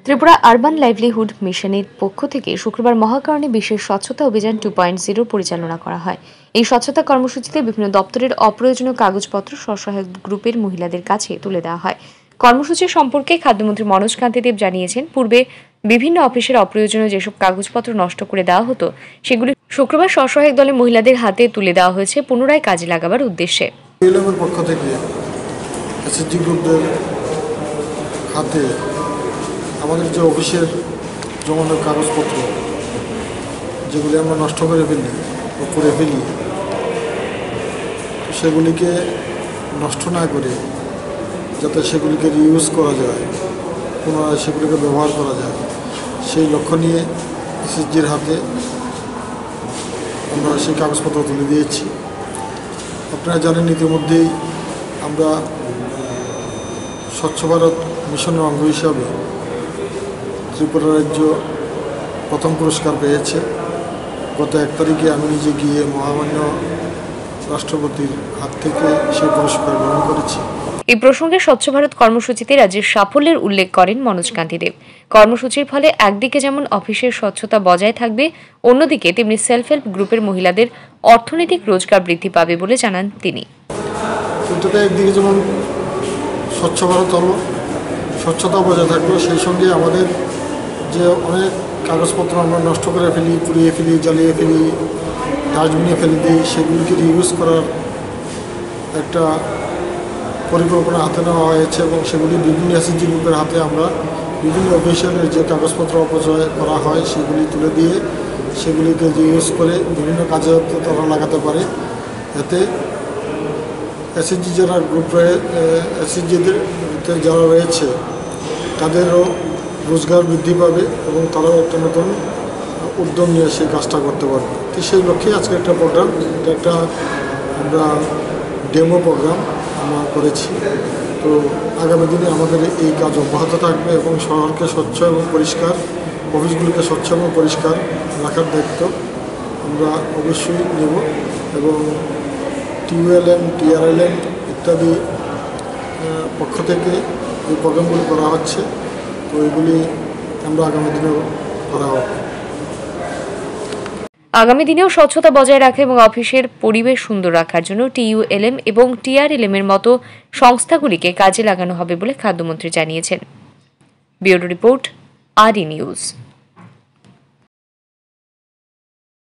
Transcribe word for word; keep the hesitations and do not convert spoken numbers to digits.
Tripura urban livelihood মিশনের পক্ষ থেকে শুক্রবার মহাকারণে বিশেষ স্বচ্ছতা অভিযান টু পয়েন্ট জিরো পরিচালনা করা হয়। এই স্বচ্ছতা কর্মসূচিতে বিভিন্ন দপ্তরের অপ্রয়োজনীয় কাগজপত্র স্বসহায়ক গ্রুপের মহিলাদের কাছে তুলে দেওয়া হয়। কর্মসূচি সম্পর্কে খাদ্যমন্ত্রী মনোজ কান্তি দেব জানিয়েছেন, পূর্বে বিভিন্ন অফিসের অপ্রয়োজনীয় যেসব কাগজপত্র নষ্ট করে দেওয়া হতো সেগুলি শুক্রবার স্বসহায়ক দলের মহিলাদের হাতে তুলে দেওয়া হয়েছে পুনরায় কাজে লাগাবার উদ্দেশ্যে। পক্ষ থেকে এসএসজি গ্রুপদের হাতে আমাদের যে অফিসের জমানো কাগজপত্র যেগুলি আমরা নষ্ট করে ফেলি ও করে ফেলি সেগুলিকে নষ্ট না করে যাতে সেগুলিকে রিইউজ করা যায়, পুনরায় সেগুলিকে ব্যবহার করা যায়, সেই লক্ষ্য নিয়ে এসএসজির হাতে আমরা সেই কাগজপত্র তুলে দিয়েছি। আপনারা জানেন ইতিমধ্যেই আমরা স্বচ্ছ ভারত মিশনের অঙ্গ হিসাবে ত্রিপুরা রাজ্য প্রথম পুরস্কার পেয়েছে। গত এক তারিখে আমি নিজে গিয়ে মহামান্য রাষ্ট্রপতির হাত থেকে সেই পুরস্কার গ্রহণ করেছি। এই প্রসঙ্গে স্বচ্ছ ভারত কর্মসূচিতে রাজ্যের সাফল্যের উল্লেখ করেন মনোজ কান্তি দেব। কর্মসূচির ফলে একদিকে যেমন অফিসের স্বচ্ছতা বজায় থাকবে, অন্যদিকে তেমনি সেলফ হেল্প গ্রুপের মহিলাদের অর্থনৈতিক রোজগার বৃদ্ধি পাবে বলে জানান তিনি। একদিকে যেমন স্বচ্ছ ভারত হলো, স্বচ্ছতা বজায় থাকবে, সেই সঙ্গে আমাদের যে অনেক কাগজপত্র আমরা নষ্ট করে ফেলি, পুড়িয়ে ফেলি, জ্বালিয়ে ফেলি, ডাস্টবিনে ফেলে দিই, সেগুলিকে রিইউজ করার একটা পরিকল্পনা হাতে নেওয়া হয়েছে এবং সেগুলি বিভিন্ন এসএসজি গ্রুপের হাতে আমরা বিভিন্ন অফিসিয়ালের যে কাগজপত্র অপচয় করা হয় সেগুলি তুলে দিয়ে সেগুলিকে রিইউজ করে বিভিন্ন কাজে তারা লাগাতে পারে। এতে এসএসজি যারা গ্রুপ রয়ে এসএসজিদের যারা রয়েছে তাদেরও রোজগার বৃদ্ধি পাবে এবং তারাও একটা নতুন উদ্যম নিয়ে সেই কাজটা করতে পারবে। তো সেই লক্ষ্যে আজকে একটা প্রোগ্রাম, এটা একটা আমরা ডেমো প্রোগ্রাম আমরা করেছি। তো আগামী দিনে আমাদের এই কাজ অব্যাহত থাকবে এবং শহরকে স্বচ্ছ এবং পরিষ্কার, অফিসগুলিকে স্বচ্ছ এবং পরিষ্কার রাখার দায়িত্ব আমরা অবশ্যই নেব এবং টিউএলএম, টিআরএলএম ইত্যাদি পক্ষ থেকে এই প্রোগ্রামগুলি করা হচ্ছে। তো এগুলি আমরা আগামী দিনেও করা হবে। আগামী দিনেও স্বচ্ছতা বজায় রাখা এবং অফিসের পরিবেশ সুন্দর রাখার জন্য টিইউএলএম এবং টিআরএলএম এর মতো সংস্থাগুলিকে কাজে লাগানো হবে বলে খাদ্যমন্ত্রী জানিয়েছেন। ব্যুরো রিপোর্ট, আরই নিউজ।